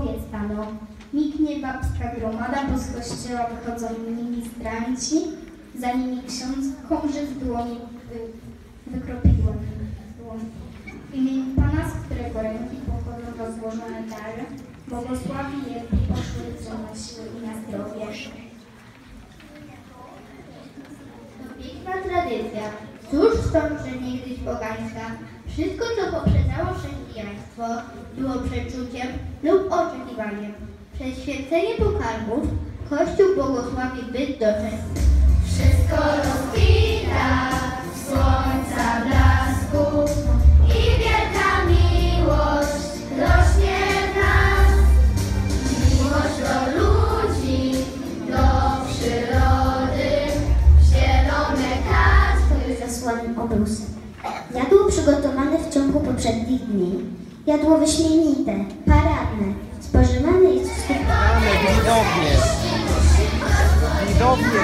powiedz panu, niknie babska gromada, bo z kościoła wychodzą ministranci, za nimi ksiądz komrze z dłoni wykropidłem. W imieniu Pana, z którego ręki pochodzą rozłożone dary, błogosławi je i poszły na siły i na zdrowie. To piękna tradycja. Cóż stąd, że niegdyś pogańska, wszystko, co poprzedzało chrześcijaństwo, było przeczuciem lub oczekiwaniem. Przez święcenie pokarmów Kościół błogosławi byt doczesny. Wszystko rozkwita w słońca blasku i wielka miłość rośnie w nas. Miłość do ludzi, do przyrody, zielone karty. Zasłanym obrusem. Jadło przygotowane w ciągu poprzednich dni. Jadło wyśmienite, paradne, spożywane i Mamy widownię. Widownię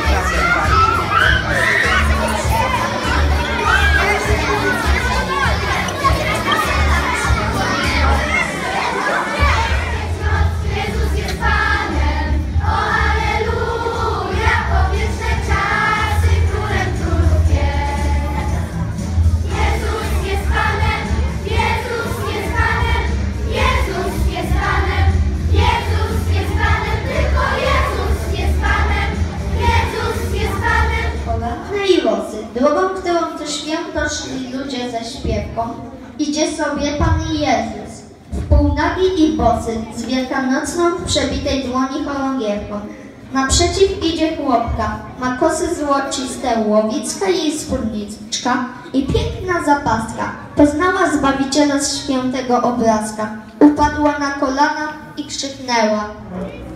Jezus jest Panem, o Alleluja, po wieczne czasy królem królów jest. Jezus jest Panem, Jezus jest Panem, Jezus jest Panem, Jezus jest Panem, tylko Jezus jest Panem, Jezus jest Panem. Poranne i losy, drogą, którą do święta szli ludzie ze śpiewką, idzie sobie Pan Jezus. Wpółnagi i bosy, z wielkanocną w przebitej dłoni chorągiewką. Naprzeciw idzie chłopka, ma kosy złociste, łowicka jej spódniczka i piękna zapaska. Poznała Zbawiciela z świętego obrazka. Upadła na kolana i krzyknęła: